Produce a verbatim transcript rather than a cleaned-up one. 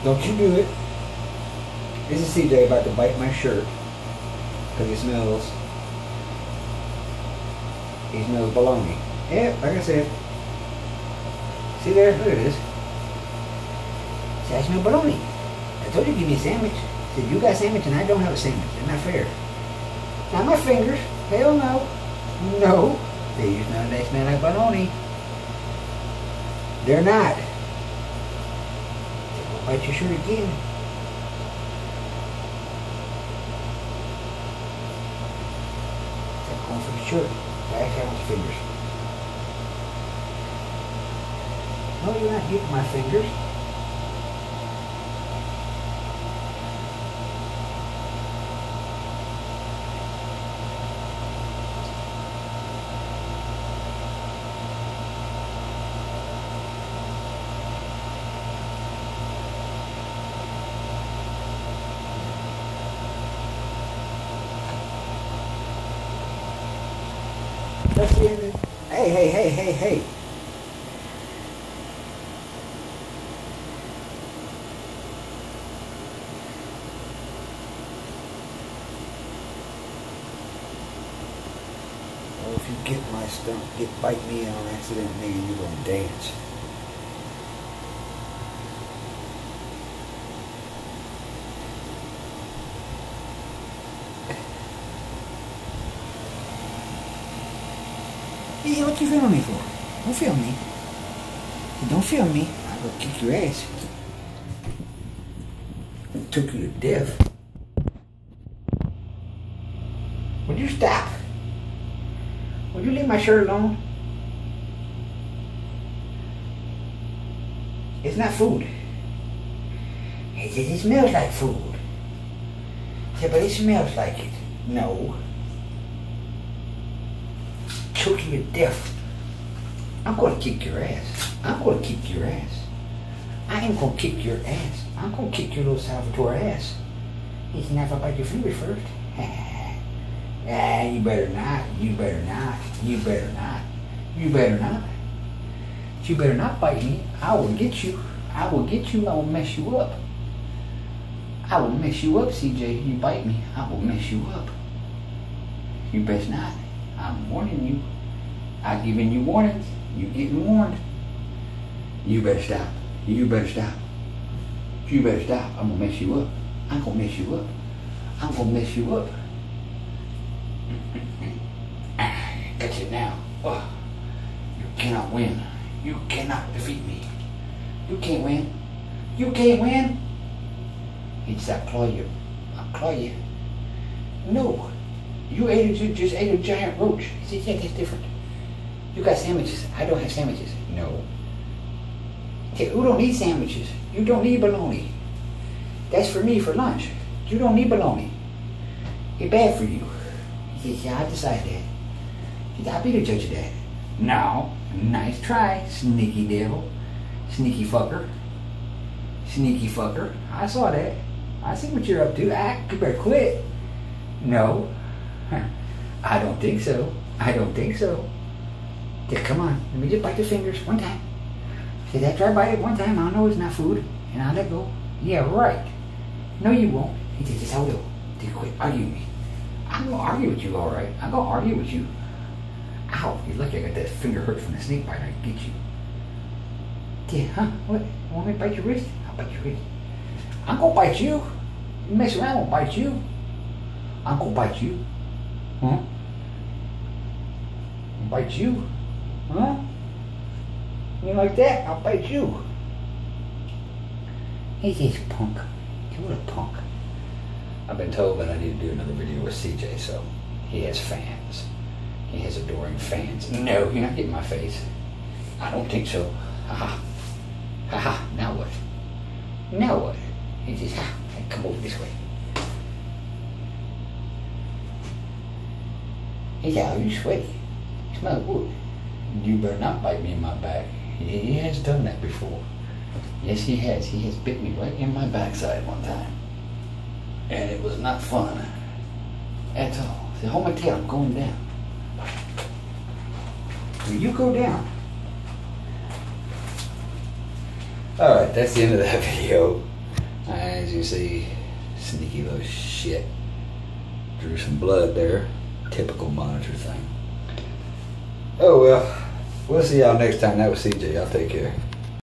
Don't you do it. This is C J about to bite my shirt because he smells. He smells bologna. Yeah, like I said. See there? Look at this. See, I smell bologna. I told you to give me a sandwich. I said, you got a sandwich and I don't have a sandwich. That's not fair. Not my fingers. Hell no. No. They smell, they smell like bologna. They're not. They'll bite your shirt again. They're going for the shirt. Back out with your fingers. No, you're not getting my fingers. That's the end. Hey, hey, hey, hey, hey. Well, if you get my stump, get bite me on accident, nigga, you gonna dance. Hey, what you filming me for? Don't film me. Don't film me. I'm gonna kick your ass. Took you to death. Would you stop? Would you leave my shirt alone? It's not food. It, it, it smells like food. Yeah, but it smells like it. No. Choke you to death. I'm gonna kick your ass. I'm gonna kick your ass. I ain't gonna kick your ass. I'm gonna kick your little Salvatore ass. You can have to bite your fingers first. Ah, you better not. You better not. You better not. You better not. You better not bite me. I will get you. I will get you. I will mess you up. I will mess you up, C J. You bite me, I will mess you up. You best not. I'm warning you. I've given you warnings. You getting warned. You better stop. You better stop. You better stop. I'm gonna mess you up. I'm gonna mess you up. I'm gonna mess you up. Got you now. Oh, you cannot win. You cannot defeat me. You can't win. You can't win. It's that claw you. I'll claw you. No. You ate a, you just ate a giant roach. See, yeah, that's different. You got sandwiches. I don't have sandwiches. No. Okay, who don't need sandwiches? You don't need bologna. That's for me for lunch. You don't need bologna. It's bad for you. He says, yeah, I decided that. He said, I'll be the judge of that. No. Nice try, sneaky devil. Sneaky fucker. Sneaky fucker. I saw that. I see what you're up to. Ah, you better quit. No. I don't think so. I don't think so. Yeah, come on. Let me just bite the fingers one time. See, after I bite it one time, I'll know it's not food. And I'll let go. Yeah, right. No, you won't. He said, yes, I will. Just quit arguing with me. I'm going to argue with you, all right. I'm going to argue with you. Ow, you're lucky I got that finger hurt from the snake bite. I can get you. Yeah, huh? What? You want me to bite your wrist? I'll bite your wrist. I'm going to bite you. You mess around, I'll bite you. I'm going to bite you. Huh? I'll bite you. Huh? You like that? I'll bite you. He's this punk. What a punk. I've been told that I need to do another video with C J, so he has fans. He has adoring fans. No, you're not getting my face. I don't think so. Haha. Haha. Now what? Now what? He says, ha, come over this way. He said, oh, you sweaty. You smell good. You better not bite me in my back. He has done that before. Yes, he has. He has bit me right in my backside one time. And it was not fun at all. He said, hold my tail, I'm going down. Will you go down? Alright, that's the end of that video. as you see, sneaky little shit. Drew some blood there. Typical monitor thing. Oh well, we'll see y'all next time. That was C J. Y'all take care.